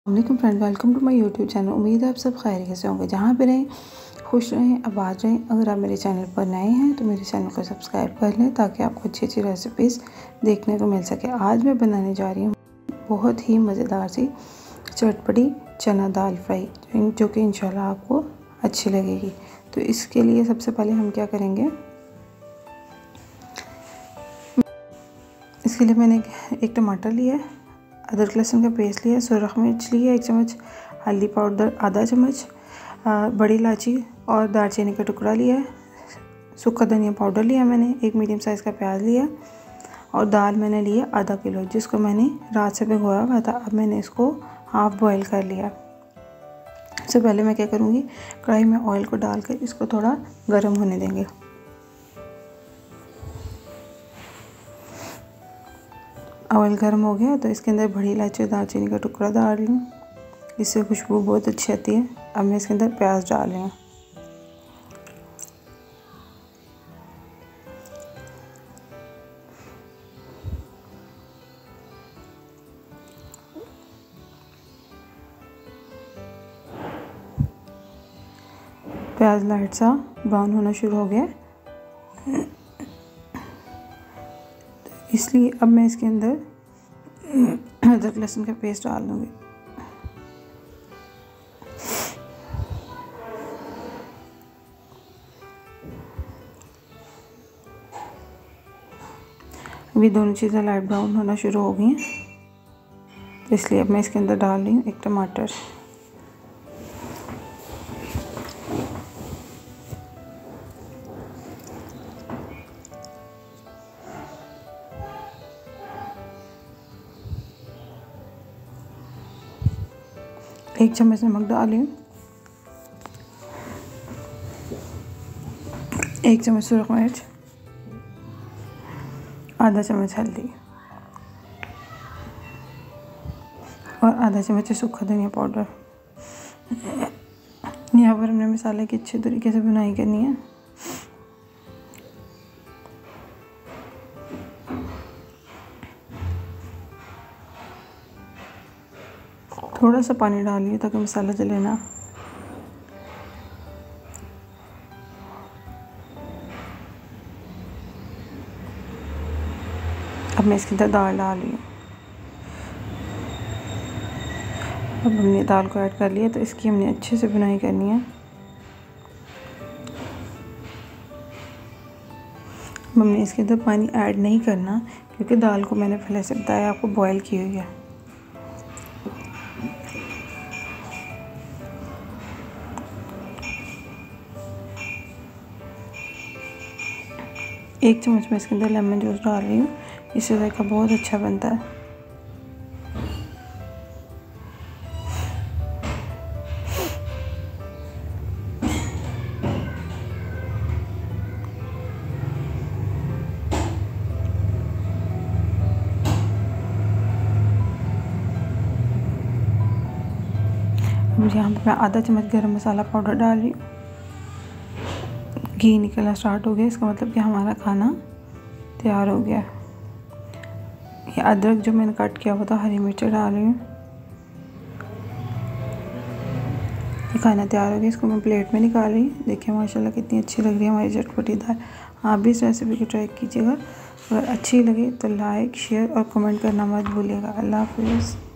वालेकुम friend, welcome to my YouTube channel. उम्मीद है आप सब खैरियत से होंगे, जहाँ पे रहें खुश रहें, आबाद रहें। अगर आप मेरे चैनल पर नए हैं तो मेरे चैनल को सब्सक्राइब कर लें ताकि आपको अच्छी अच्छी रेसिपीज़ देखने को मिल सके। आज मैं बनाने जा रही हूँ बहुत ही मज़ेदार सी चटपटी चना दाल फ्राई, जो कि इंशाल्लाह आपको अच्छी लगेगी। तो इसके लिए सबसे पहले हम क्या करेंगे, इसके लिए मैंने एक टमाटर लिया है, अदरक लहसुन का पेस्ट लिया, सुरख मिर्च लिया 1 चम्मच, हल्दी पाउडर आधा चम्मच, बड़ी इलायची और दालचीनी का टुकड़ा लिया है, सूखा धनिया पाउडर लिया मैंने, एक मीडियम साइज़ का प्याज लिया और दाल मैंने लिया आधा किलो, जिसको मैंने रात से भिगोया हुआ था। अब मैंने इसको हाफ़ बॉयल कर लिया। सबसे पहले मैं क्या करूँगी, कढ़ाई में ऑयल को डालकर इसको थोड़ा गर्म होने देंगे। ऑयल गर्म हो गया तो इसके अंदर बड़ी इलायची और दालचीनी का टुकड़ा डाल लूँ, इससे खुशबू बहुत अच्छी आती है। अब मैं इसके अंदर प्याज डाल रही हूँ। प्याज लाइट सा ब्राउन होना शुरू हो गया, इसलिए अब मैं इसके अंदर अदरक लहसुन का पेस्ट डाल दूँगी। अभी दोनों चीज़ें लाइट ब्राउन होना शुरू हो गई हैं, तो इसलिए अब मैं इसके अंदर डाल रही हूँ एक टमाटर। एक चम्मच नमक डाल रही हूँ, 1 चम्मच सुरख मिर्च, आधा चम्मच हल्दी और आधा चम्मच सूखा धनिया पाउडर। यहाँ पर हमने मसाले की अच्छे तरीके से बुनाई करनी है। थोड़ा सा पानी डालिए ताकि मसाला जले ना। अब मैं इसके अंदर दाल डाल रही हूँ। अब हमने दाल को ऐड कर लिया, तो इसकी हमने अच्छे से बुनाई करनी है। हमने इसके अंदर पानी ऐड नहीं करना, क्योंकि दाल को मैंने पहले से बताया आपको बॉयल की हुई है। एक चम्मच में इसके अंदर लेमन जूस डाल रही हूँ, इससे जायका बहुत अच्छा बनता है। अब यहाँ पर मैं आधा चम्मच गरम मसाला पाउडर डाल रही हूँ। घी निकलना स्टार्ट हो गया, इसका मतलब कि हमारा खाना तैयार हो गया। ये अदरक जो मैंने कट किया हुआ था, हरी मिर्च डाल रही हूँ। ये खाना तैयार हो गया, इसको मैं प्लेट में निकाल रही हूँ। देखिए माशाल्लाह कितनी अच्छी लग रही है हमारी चटपटी दाल। आप भी इस रेसिपी को ट्राई कीजिएगा। अगर अच्छी लगे तो लाइक, शेयर और कमेंट करना मत भूलिएगा। अल्लाह हाफ़िज़।